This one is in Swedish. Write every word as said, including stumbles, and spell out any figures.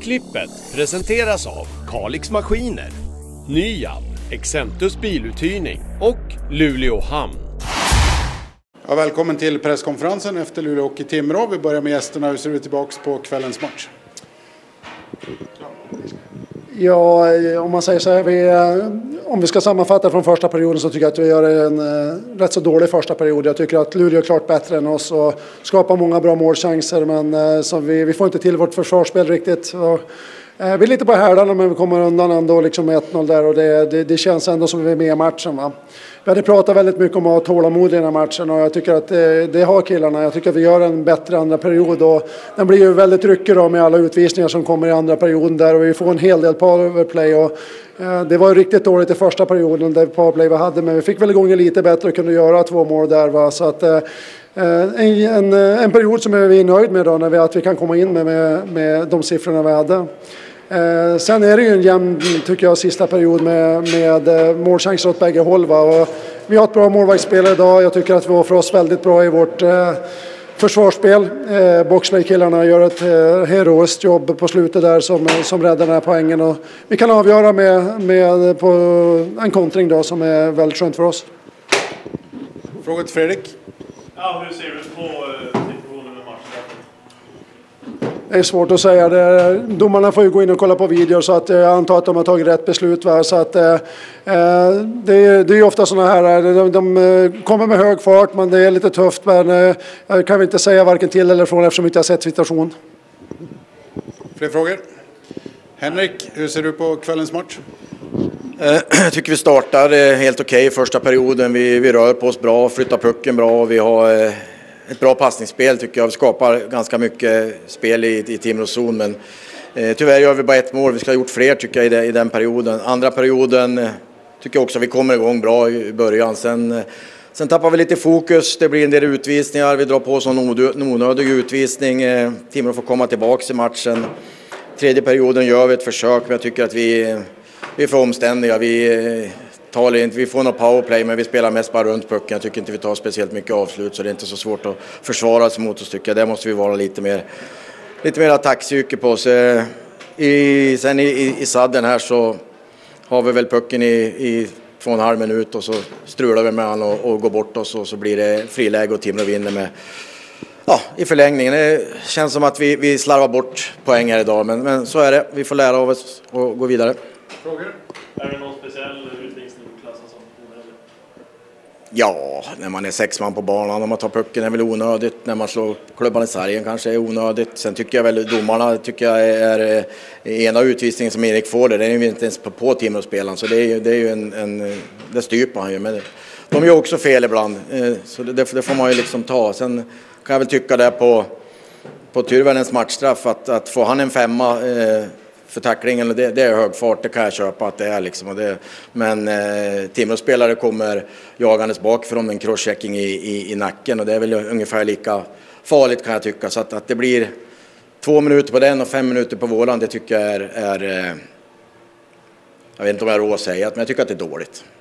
Sportklippet presenteras av Kalix Maskiner, Nyab, Exentus biluthyrning och Luleå Hamn. Ja, välkommen till presskonferensen efter Luleå och Timrå. Vi börjar med gästerna. Hur ser vi tillbaka på kvällens match? Ja, om man säger så här, vi, om vi ska sammanfatta från första perioden så tycker jag att vi gör en uh, rätt så dålig första period. Jag tycker att Luleå är klart bättre än oss och skapar många bra målchanser, men uh, så vi, vi får inte till vårt försvarsspel riktigt. Så, uh, vi är lite på härdarna, men vi kommer undan ändå liksom med ett noll där och det, det, det känns ändå som vi är med i matchen, va? Vi hade pratat väldigt mycket om att ha tålamod i den här matchen och jag tycker att det, det har killarna. Jag tycker att vi gör en bättre andra period och den blir ju väldigt ryckig då med alla utvisningar som kommer i andra perioden där och vi får en hel del powerplay och eh, det var ju riktigt dåligt i första perioden där powerplay vi hade, men vi fick väl igång lite bättre och kunde göra två mål där, va? Så att eh, en, en, en period som vi är nöjd med då när vi, att vi kan komma in med, med, med de siffrorna vi hade. Eh, sen är det ju en jämn, tycker jag, sista period med, med eh, målchanser åt bägge håll, va? Och vi har ett bra målvaktsspel idag. Jag tycker att vi var för oss väldigt bra i vårt eh, försvarsspel. Eh, Boxplay-killarna gör ett eh, heroiskt jobb på slutet där som, som räddar den här poängen. Och vi kan avgöra med, med på en kontring då som är väldigt skönt för oss. Fråga till Fredrik. Ja, hur ser du på eh, situationen med matchen? Det är svårt att säga. Det, domarna får ju gå in och kolla på videor så att jag antar att de har tagit rätt beslut. Va? Så att, eh, det, det är ju ofta sådana här, de, de kommer med hög fart men det är lite tufft. Men eh, jag kan väl inte säga varken till eller från eftersom jag inte har sett situation. Fler frågor? Henrik, hur ser du på kvällens match? Jag tycker vi startar helt okej i första perioden. Vi, vi rör på oss bra, flyttar pucken bra och vi har ett bra passningsspel tycker jag. Vi skapar ganska mycket spel i, i Timrås zon, men eh, tyvärr gör vi bara ett mål. Vi ska ha gjort fler tycker jag i, de, i den perioden. Andra perioden eh, tycker jag också vi kommer igång bra i början. Sen, eh, sen tappar vi lite fokus. Det blir en del utvisningar. Vi drar på oss en onödig utvisning. Eh, Timrå får komma tillbaka i matchen. Tredje perioden gör vi ett försök, men jag tycker att vi, vi är för omständiga. Vi... Eh, Vi får någon powerplay, men vi spelar mest bara runt pucken. Jag tycker inte vi tar speciellt mycket avslut, så det är inte så svårt att försvara sig mot oss tycker jag. Där måste vi vara lite mer, lite mer attackpsyke på oss. I, sen i, i, i sadden här så har vi väl pucken i, i två och en halv minut och så strular vi med han och, och går bort oss och så blir det friläge och Timrå vinner med, ja, i förlängningen. Det känns som att vi, vi slarvar bort poäng här idag, men, men så är det. Vi får lära av oss och gå vidare. Frågor? Är det någon speciell utvisning klassas som onödig? Ja, när man är sex man på banan och man tar pucken är väl onödigt. När man slår klubban i sargen kanske är onödigt. Sen tycker jag väl domarna tycker jag är, är ena utvisningen som Erik får det. Det är ju inte ens på, på Timrå-spelaren, så det är ju, det är ju en, en det styper han ju. Men de gör också fel ibland, så det, det får man ju liksom ta. Sen kan jag väl tycka det på, på Tyrvänens matchstraff att, att få han en femma eh, för tacklingen, det, det är hög fart, det kan jag köpa att det är liksom. Och det, men eh, Timrå-spelare kommer jagandes bakifrån en crosschecking i, i, i nacken och det är väl ungefär lika farligt kan jag tycka. Så att, att det blir två minuter på den och fem minuter på våran, det tycker jag är, är eh, jag vet inte om jag har råd att säga, men jag tycker att det är dåligt.